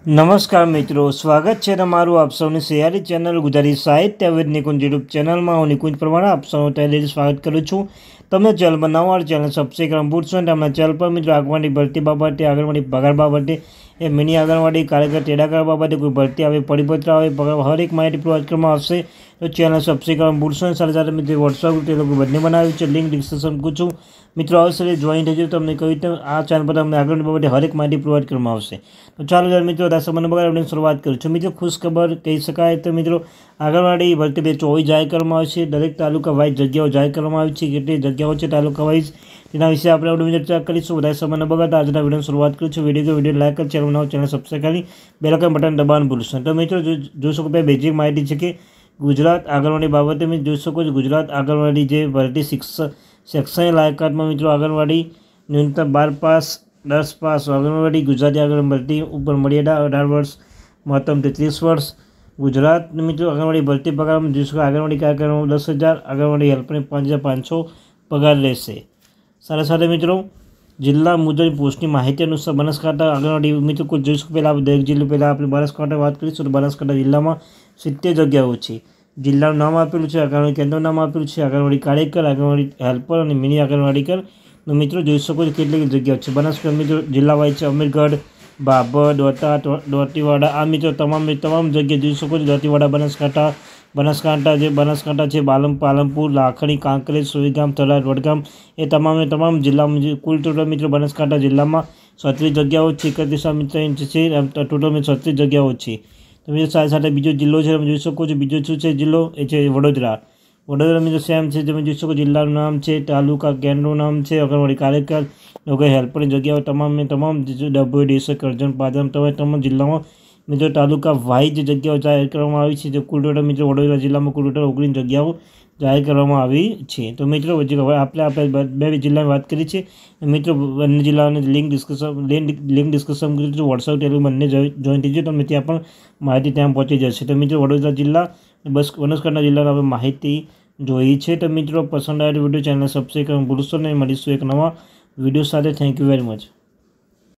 નમસ્કાર મિત્રો, સ્વાગત છે તમારું આપ સૌની સૈયારી ચેનલ ગુજરાતી સાહિત્ય વિદ નિકુંજ યુટ્યુબ ચેનલમાં. હું નિકુંજ પ્રમાણે આપ સૌનું તહેથી સ્વાગત કરું છું. તમે ચેનલ બનાવવા ચેનલ સબસ્ક્રાઈબ કરવાનું ભૂલશો ને. તમને ચેનલ પર મિત્રો આંગણવાડી ભરતી બાબતે, આંગણવાડી પગાર બાબતે, એ મિની આંગણવાડી કાર્યકર તેડાગર બાબતે કોઈ ભરતી આવે, પરિપત્ર આવે, હર એક માહિતી પ્રોવાઈડ કરવામાં આવશે. તો ચેનલ સબસ્ક્રાઈબ કરવાનું ભૂલશો ને. સાથે સાથે મિત્રો વોટ્સઅપ તે લોકો બંને બનાવ્યું છે, લિંક ડિસ્ક્રિપ્શન મૂકું છું. મિત્રો અવશ્ય જોઈન થઈ જજો. તમને કહ્યું તેમ આ ચેનલ પર તમને આંગણવાડી બાબતે હર એક માહિતી પ્રોવાઈડ કરવામાં આવશે. તો ચાલો મિત્રો સમયનો બગાડ આપણે શરૂઆત કરું છું. મિત્રો ખુશ ખબર કહી શકાય તો મિત્રો આંગણવાડી ભરતી 2024 જાહેર કરવામાં આવે છે. દરેક તાલુકા વાઇઝ જગ્યાઓ જાહેર કરવામાં આવી છે. કેટલી જગ્યાઓ છે તાલુકા વાઇઝ તેના વિશે આપણે ચર્ચા કરીશું. વધારે સમયનો બગાડ આજના વિડીયોની શરૂઆત કરું છું. વિડીયો લાઈક કરી, ચેનલ બનાવો, ચેનલ સબસ્ક્રાઈબ કરી બેલ આઇકન બટન દબાવવાનું ભૂલશો. તો મિત્રો જોઈ શકો કે બેઝિક માહિતી છે કે ગુજરાત આંગણવાડી બાબતે મેં જોઈ શકો છો. ગુજરાત આંગણવાડી જે ભરતી શૈક્ષણિક લાયકાતમાં મિત્રો આંગણવાડી ન્યૂનતમ 12 પાસ 10 પાસ આંગણવાડી ગુજરાતી આંગણવાડી ભરતી ઉપર મર્યાદા 18 વર્ષ મહત્તમ 33 વર્ષ. ગુજરાત મિત્રો આંગણવાડી ભરતી પગારમાં જોઈ શકો આંગણવાડી કાર્યક્રમો 10,000, આંગણવાડી હેલ્પરને 5,500 પગાર રહેશે. સાથે સાથે મિત્રો જિલ્લા મુજબ પોસ્ટની માહિતી અનુસાર બનાસકાંઠા આંગણવાડી મિત્રો કોઈ જોઈ શકો. પહેલાં દરેક જિલ્લો પહેલાં આપણે બનાસકાંઠા વાત કરીશું. તો બનાસકાંઠા જિલ્લામાં 70 જગ્યાઓ છે. જિલ્લાનું નામ આપેલું છે, આંગણવાડી કેન્દ્રનું નામ આપેલું છે, આંગણવાડી કાર્યકર, આંગણવાડી હેલ્પર અને મિની આંગણવાડી કર. મિત્રો જોઈ શકો છો કેટલી જગ્યાઓ છે. બનાસકાંઠા મિત્રો જિલ્લા વાઇઝ છે. અમીરગઢ, બાબર, દોતીવાડા આ મિત્રો તમામ જગ્યાએ જોઈ શકો છો. દોતીવાડા બનાસકાંઠા છે, પાલનપુર, લાખણી, કાંકરેજ, સોઈગામ, થરાદ, વડગામ એ તમામ જિલ્લામાં કુલ ટોટલ મિત્રો બનાસકાંઠા જિલ્લામાં 36 જગ્યાઓ છે. 31 મિત્રો છે. ટોટલ 36 જગ્યાઓ છે. તો મિત્રો સાથે સાથે બીજો જિલ્લો છે તમે જોઈ શકો છો. બીજો શું છે જિલ્લો? એ છે વડોદરા. મિત્રો સેમ છે. તમે જોઈ શકો જિલ્લાનું નામ છે, તાલુકા કેન્દ્રનું નામ છે, આંગણવાડી કાર્યકર, લોકો હેલ્પરની જગ્યાઓ તમામ ડભોઈ, ડેસર, કરજણ, પાદમ તમામ જિલ્લામાં મિત્રો તાલુકા વાઇઝ જગ્યાઓ જાહેર કરવામાં આવી છે. કુલ ટોટલ મિત્રો વડોદરા જિલ્લામાં કુલ ટોટલ 19 જગ્યાઓ જાહેર કરવામાં આવી છે. તો મિત્રો હવે આપણે બે જિલ્લાની વાત કરી છે. મિત્રો બંને જિલ્લાની લિંક ડિસ્કશન કરી છે. વોટ્સઅપ ટેલિગ્રામ બંને જોઈન થઈ જાય. તમે ત્યાં પણ માહિતી ત્યાં પહોંચી જશે. તો મિત્રો વડોદરા જિલ્લા બનાસકાંઠા જિલ્લાની આપણે માહિતી જોઈ છે. તો મિત્રો પસંદ આવે વિડીયો ચેનલ સબસ્ક્રાઈબ કરવાનું ભૂલશો નહીં. મળીશું એક નવા વિડીયો સાથે. Thank you very much.